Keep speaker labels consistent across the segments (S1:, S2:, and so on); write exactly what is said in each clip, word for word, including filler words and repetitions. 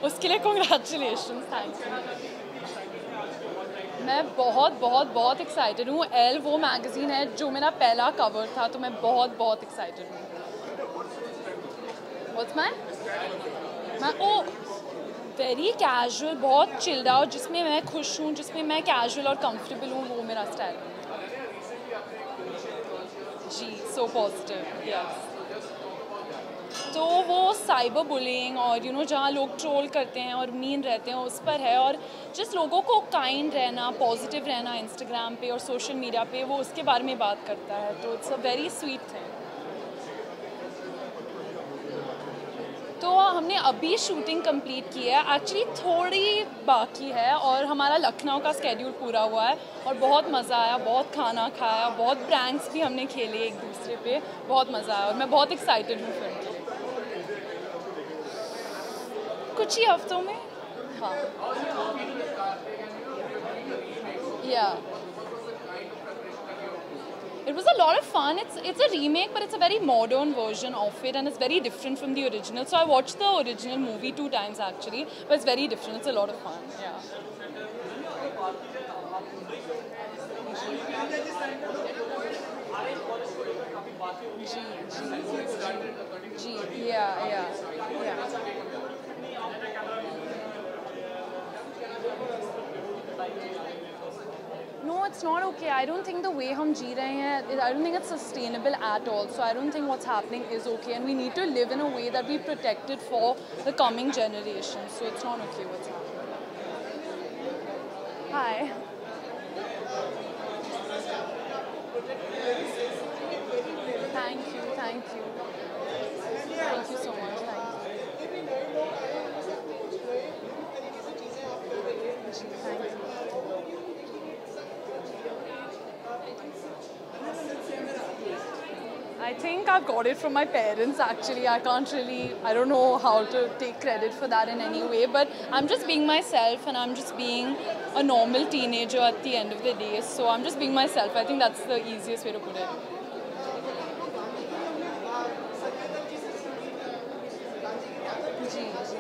S1: उसके लिए congratulations, thank you. मैं बहुत बहुत बहुत एक्साइटेड हूँ. एल वो मैगज़ीन है जो मेरा पहला कवर था, तो मैं बहुत बहुत एक्साइटेड हूँ. What's mine? मैं ओ वेरी कैजुअल, बहुत चिल्ड आउट, जिसमें मैं खुश हूँ, जिसमें मैं कैजुअल और कंफर्टेबल हूँ, वो मेरा स्टाइल है. जी, सो पॉजिटिव, यस. तो वो साइबर बुलिंग और यू नो जहाँ लोग ट्रोल करते हैं और मीन रहते हैं उस पर है, और जिस लोगों को काइंड रहना, पॉजिटिव रहना इंस्टाग्राम पे और सोशल मीडिया पे, वो उसके बारे में बात करता है. तो it's a very sweet thing. तो हमने अभी शूटिंग कंप्लीट की है. एक्चुअली थोड़ी बाकी है और हमारा लखनऊ का स्केड्यूल पूरा हुआ है और बहुत मज़ा आया, बहुत खाना खाया, बहुत प्रैंक्स भी हमने खेले एक दूसरे पे. बहुत मज़ा आया और मैं बहुत एक्साइटेड हूँ फिल्म के लिए. कुछ ही हफ्तों में. हाँ. या It was a lot of fun. It's it's a remake, but it's a very modern version of it, and it's very different from the original. So I watched the original movie two times actually, but it's very different. It's a lot of fun. Yeah. G, yeah, yeah, yeah. No, it's not okay. I don't think the way hum जी रहे हैं, I don't think it's sustainable at all. So I don't think what's happening is okay, and we need to live in a way that we protect it for the coming generation. So it's not okay what's happening. Hi. Thank you, thank you. Thank you so much. Thank you. Thank you. I think I've got it from my parents actually. I can't really, I don't know how to take credit for that in any way, but I'm just being myself and I'm just being a normal teenager at the end of the day. So I'm just being myself. I think that's the easiest way to put it. Ji, ji.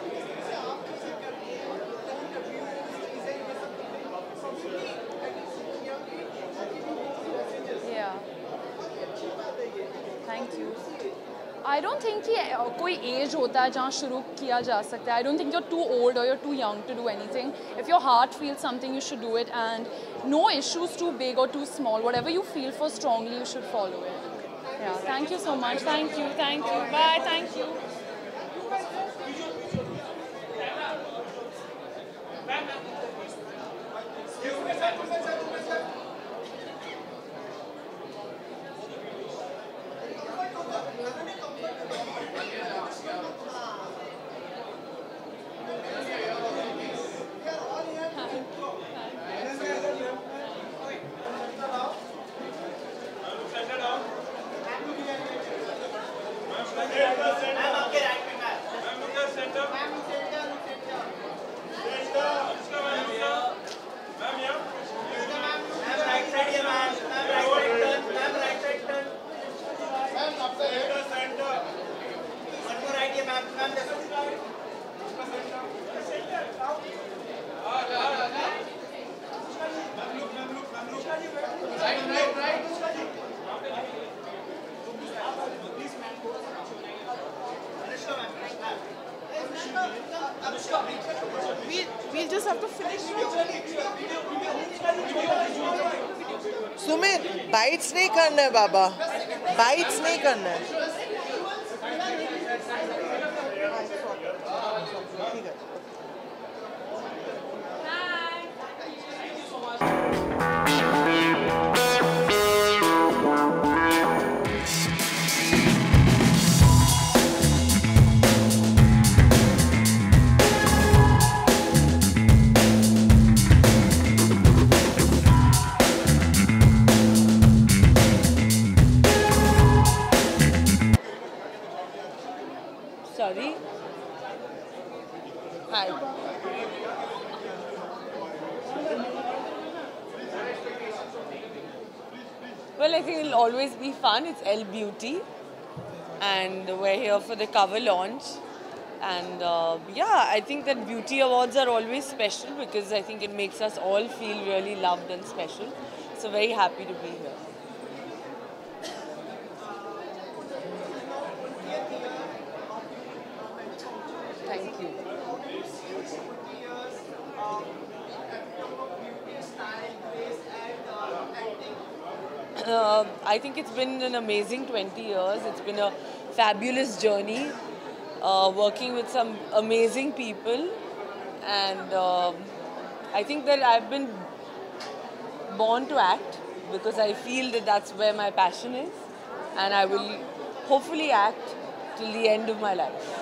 S1: Thank you. I don't think कि कोई as होता है जहाँ शुरू किया जा सकता है. I don't think you're too old or you're too young to do anything. If your heart feels something, you should do it, and no issues too big or too small. Whatever you feel for strongly, you should follow it. Yeah. Thank you so much. Thank you. Thank you. Bye. Thank you.
S2: We we'll just have to finish.
S3: Sumit bites नहीं करना है बाबा, bytes नहीं करना है. ठीक है. Sorry. Hi. Well, I think it'll always be fun. It's Elle Beauty, and we're here for the cover launch.
S2: And uh, yeah, I think that beauty awards are always special because I think it makes us all feel really loved and special. So very happy to be here. Thank you. Uh, I think it's been an amazing twenty years. It's been a fabulous journey, uh, working with some amazing people. And um I think that I've been born to act because I feel that that's where my passion is. And I will hopefully act till the end of my life.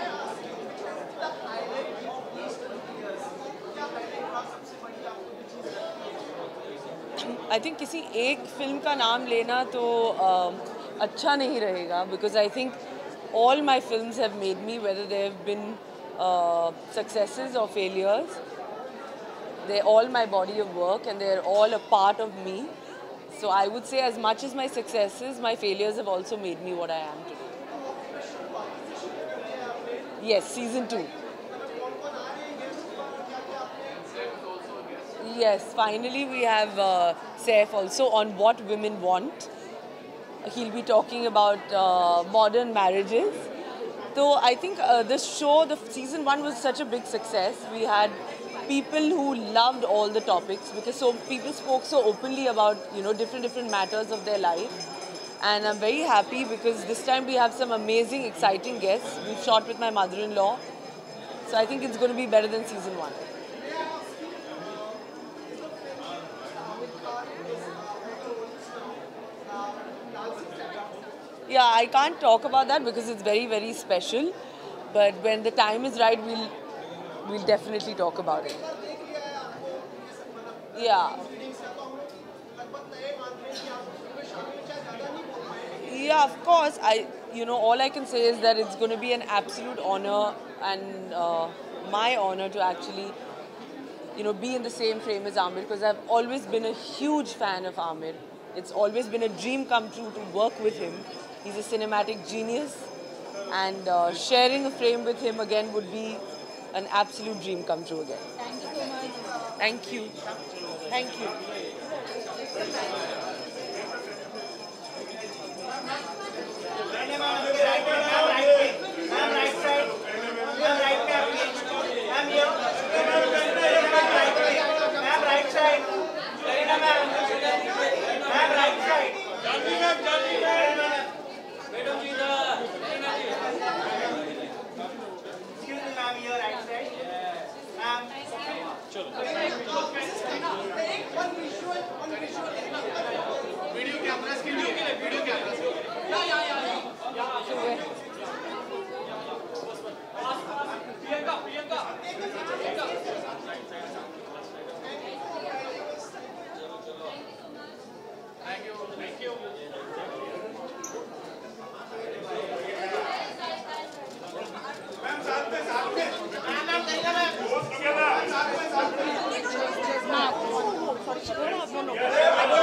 S2: I think किसी एक film का नाम लेना तो uh, अच्छा नहीं रहेगा because I think all my films have made me, whether they have been uh, successes or failures. They're all my body of work and they're all a part of me. So I would say as much as my successes, my failures have also made me what I am today. Yes, season two. Yes, finally we have uh, Saif also on What Women Want. He'll be talking about uh, modern marriages. So I think uh, this show, the season one was such a big success. We had people who loved all the topics because so people spoke so openly about, you know, different different matters of their life. And I'm very happy because this time we have some amazing, exciting guests. We've shot with my mother-in-law. So I think it's going to be better than season one. Yeah, I can't talk about that because it's very, very special. But when the time is right, we'll we'll definitely talk about it. Yeah. Yeah, of course. I, you know, all I can say is that it's going to be an absolute honor and uh, my honor to actually, you know, be in the same frame as Aamir because I've always been a huge fan of Aamir. It's always been a dream come true to work with him. He's a cinematic genius, and uh, sharing a frame with him again would be an absolute dream come true again.
S1: Thank you so much.
S2: Thank you. Thank you.
S1: No, no.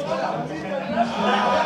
S4: Thank you.